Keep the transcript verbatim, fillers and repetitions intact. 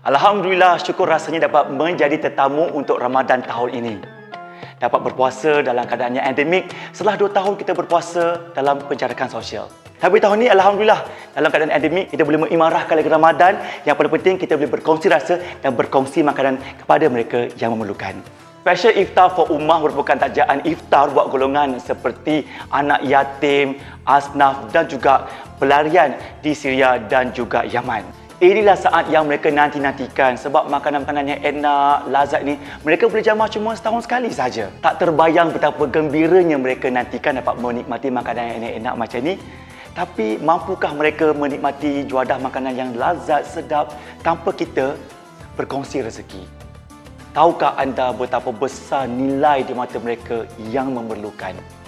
Alhamdulillah, syukur rasanya dapat menjadi tetamu untuk Ramadan tahun ini. Dapat berpuasa dalam keadaan yang endemik setelah dua tahun kita berpuasa dalam penjarakan sosial. Tapi tahun ini Alhamdulillah, dalam keadaan endemik kita boleh mengimarahkan lagi Ramadan. Yang paling penting kita boleh berkongsi rasa dan berkongsi makanan kepada mereka yang memerlukan. Special Iftar for Ummah merupakan tajaan iftar buat golongan seperti anak yatim, asnaf dan juga pelarian di Syria dan juga Yaman. Inilah saat yang mereka nanti-nantikan sebab makanan-makanan yang enak, lazat ni mereka boleh jamah cuma setahun sekali saja. Tak terbayang betapa gembiranya mereka nantikan dapat menikmati makanan yang enak-enak macam ni. Tapi mampukah mereka menikmati juadah makanan yang lazat, sedap tanpa kita berkongsi rezeki? Tahukah anda betapa besar nilai di mata mereka yang memerlukan?